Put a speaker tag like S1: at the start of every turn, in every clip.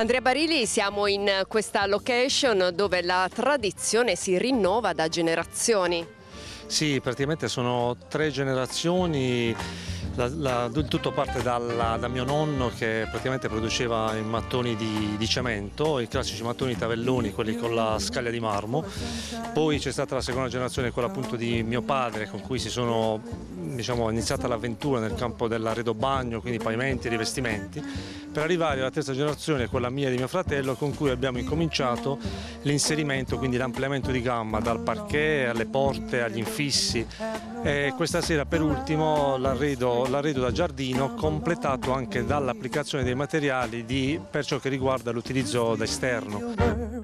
S1: Andrea Barili, siamo in questa location dove la tradizione si rinnova da generazioni.
S2: Sì, praticamente sono 3 generazioni. Tutto parte da mio nonno, che praticamente produceva i mattoni di cemento, i classici mattoni tavelloni, quelli con la scaglia di marmo. Poi c'è stata la seconda generazione, quella appunto di mio padre, con cui si sono iniziata l'avventura nel campo dell'arredo bagno, quindi pavimenti e rivestimenti, per arrivare alla terza generazione, quella mia e di mio fratello, con cui abbiamo incominciato l'inserimento, quindi l'ampliamento di gamma, dal parquet alle porte, agli infissi, e questa sera per ultimo l'arredo da giardino, completato anche dall'applicazione dei materiali per ciò che riguarda l'utilizzo da esterno.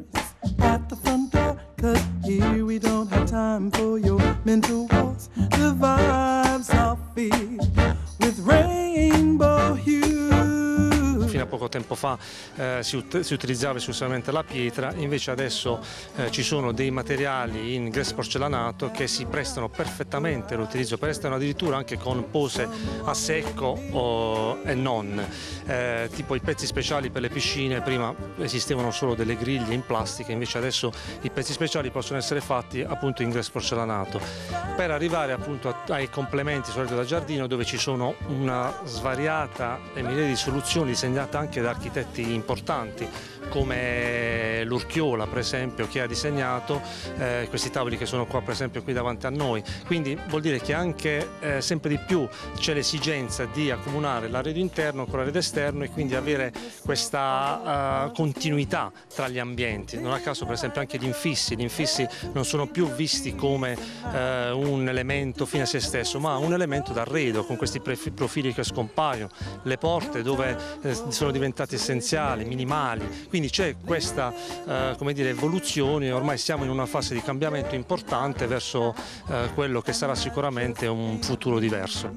S2: Fino a poco tempo fa si utilizzava esclusivamente la pietra, invece adesso ci sono dei materiali in grès porcellanato che si prestano perfettamente all'utilizzo per esterno, addirittura anche con pose a secco e non. Tipo i pezzi speciali per le piscine, prima esistevano solo delle griglie in plastica, invece adesso i pezzi speciali possono essere fatti appunto in grès porcellanato, per arrivare appunto ai complementi solito da giardino, dove ci sono una svariata e miriade di soluzioni disegnate anche da architetti importanti come l'Urchiola, per esempio, che ha disegnato questi tavoli che sono qua, per esempio, qui davanti a noi. Quindi vuol dire che anche sempre di più c'è l'esigenza di accomunare l'arredo interno con l'arredo esterno e quindi avere questa continuità tra gli ambienti. Non a caso, per esempio, anche gli infissi non sono più visti come un elemento fine a se stesso, ma un elemento d'arredo, con questi profili che scompaiono, le porte dove sono diventati essenziali, minimali. Quindi c'è questa evoluzione, ormai siamo in una fase di cambiamento importante verso quello che sarà sicuramente un futuro diverso.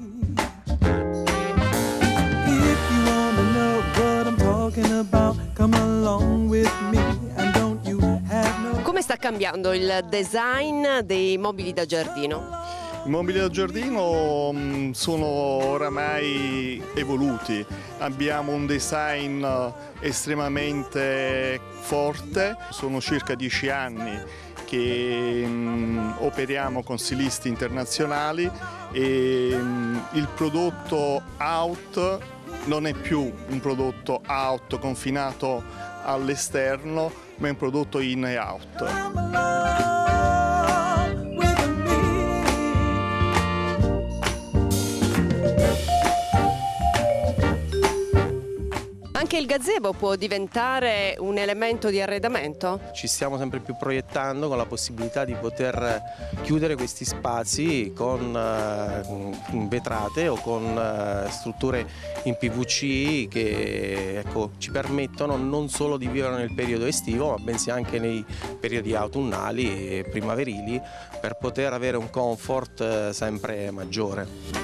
S1: Come sta cambiando il design dei mobili da giardino?
S3: I mobili da giardino sono oramai evoluti, abbiamo un design estremamente forte, sono circa 10 anni che operiamo con stilisti internazionali e il prodotto out non è più un prodotto out confinato all'esterno, ma è un prodotto in e out.
S1: Anche il gazebo può diventare un elemento di arredamento?
S4: Ci stiamo sempre più proiettando con la possibilità di poter chiudere questi spazi con vetrate o con strutture in PVC che ci permettono non solo di vivere nel periodo estivo, ma bensì anche nei periodi autunnali e primaverili, per poter avere un comfort sempre maggiore.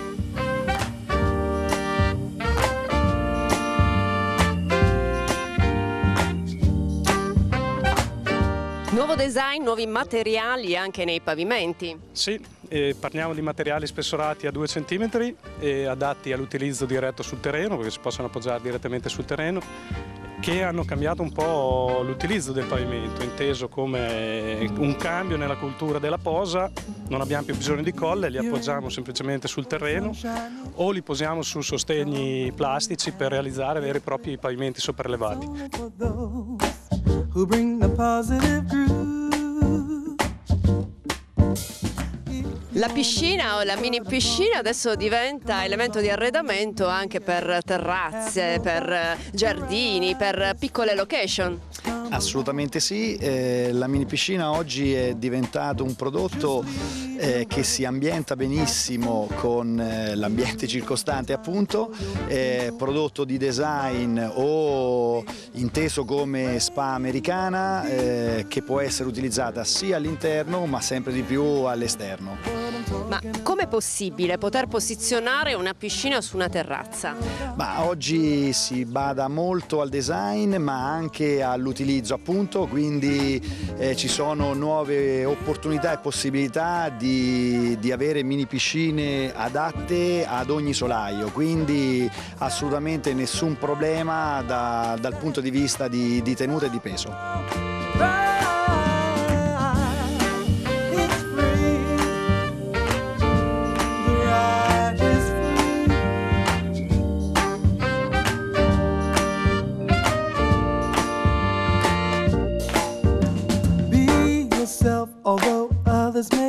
S1: Nuovo design, nuovi materiali anche nei pavimenti.
S5: Sì, parliamo di materiali spessorati a 2 cm e adatti all'utilizzo diretto sul terreno, perché si possono appoggiare direttamente sul terreno, che hanno cambiato un po' l'utilizzo del pavimento, inteso come un cambio nella cultura della posa. Non abbiamo più bisogno di colle, li appoggiamo semplicemente sul terreno o li posiamo su sostegni plastici per realizzare veri e propri pavimenti sopraelevati.
S1: La piscina o la mini piscina adesso diventa elemento di arredamento anche per terrazze, per giardini, per piccole location.
S6: Assolutamente sì, la mini piscina oggi è diventato un prodotto che si ambienta benissimo con l'ambiente circostante, appunto, prodotto di design o inteso come spa americana, che può essere utilizzata sia all'interno ma sempre di più all'esterno.
S1: Ma com'è possibile poter posizionare una piscina su una terrazza?
S6: Ma oggi si bada molto al design ma anche all'utilizzo appunto, quindi ci sono nuove opportunità e possibilità di avere mini piscine adatte ad ogni solaio, quindi assolutamente nessun problema dal punto di vista di tenuta e di peso.
S7: Although others may